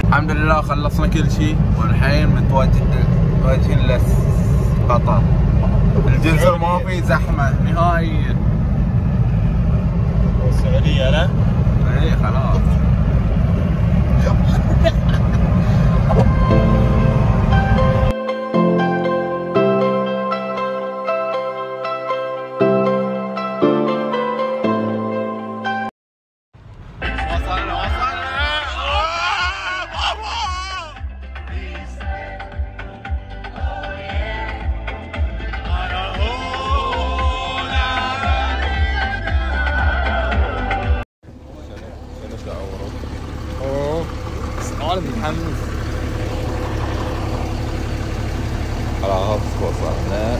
الحمد لله خلصنا كل شيء والحين متوجهين لقطر. الجزر ما في زحمة نهائيا. والسعودية لا؟ اي خلاص. متحمس. خلاص وصلنا.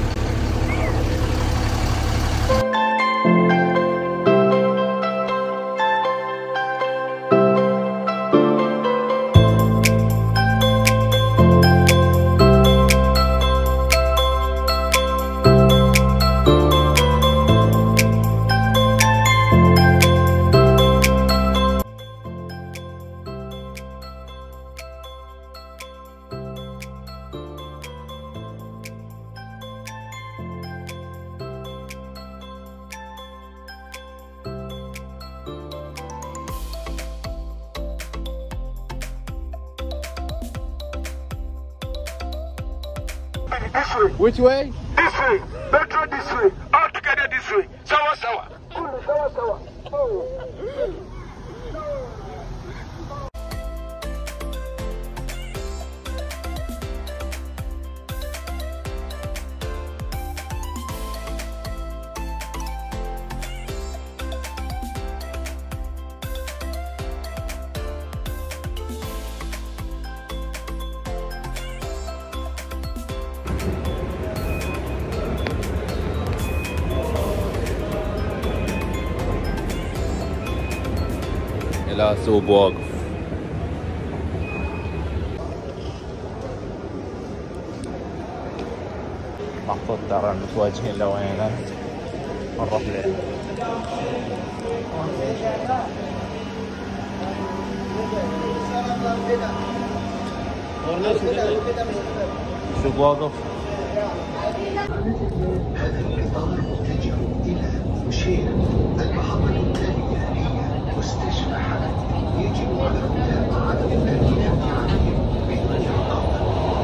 This way. Which way? This way. Metro this way. All together this way. Sawa sawa. Sawa sawa. إلى سوق واقف. محطوط ترى متوجهين لوين؟ نروح له. سوق واقف. المحطة الثانية هي مستشفى حلب. يجب على المتابعة التأكيد عليهم بمنع الأمر.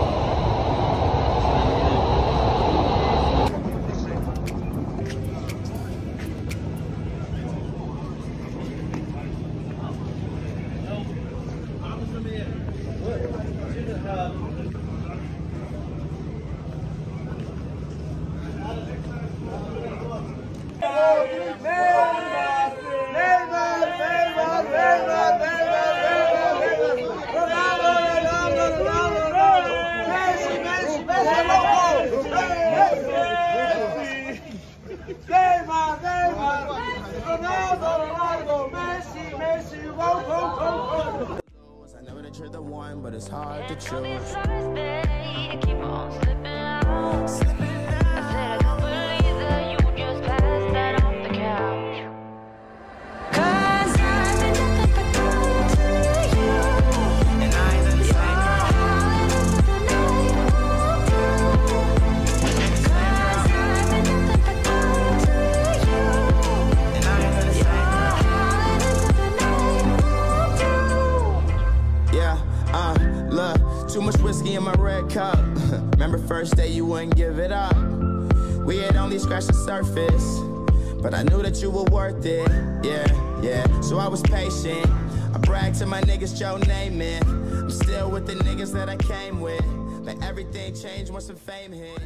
The one, but it's hard to choose. Too much whiskey in my red cup. Remember first day you wouldn't give it up. We had only scratched the surface, but I knew that you were worth it. Yeah. So I was patient. I bragged to my niggas, Joe Namath. I'm still with the niggas that I came with. But everything changed once the fame hit.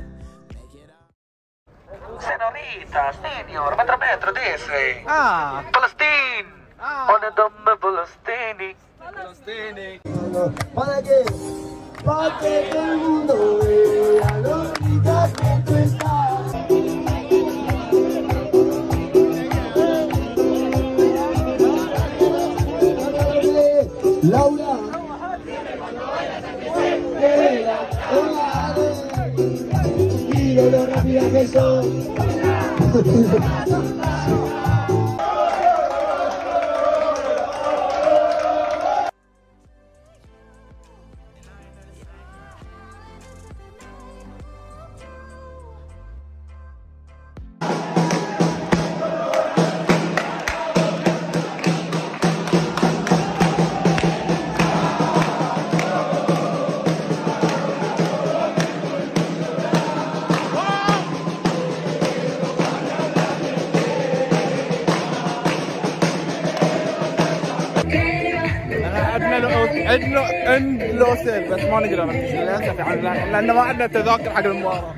Senorita, senior, metro, dese. Palestine. On a dumb Palestini. Para que todo el mundo vea lo bonita que tú estás. Laura, mira lo rápida que soy. عند لوسيل بس ما نقدر نمشي للاسف يعني لان ما عندنا تذاكر حق المباراه.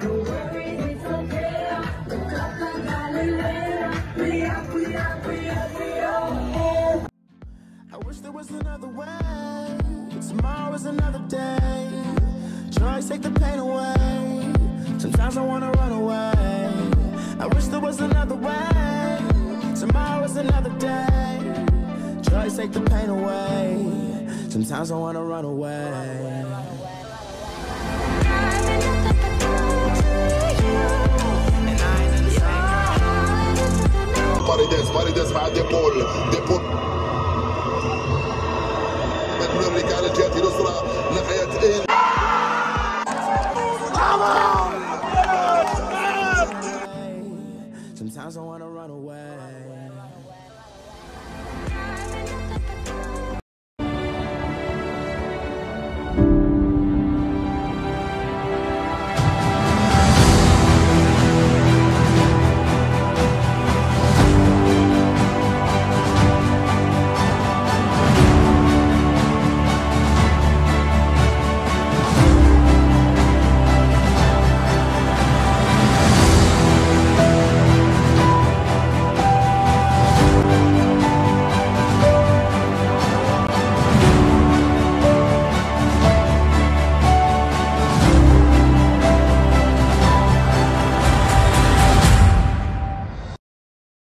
I wish there was another way. Tomorrow is another day. Drugs take the pain away. Sometimes I wanna run away. I wish there was another way. Tomorrow is another day. Drugs take the pain away. Sometimes I wanna run away. Paredes مع ديبول على الجهة اليسرى ناحية Sometimes I wanna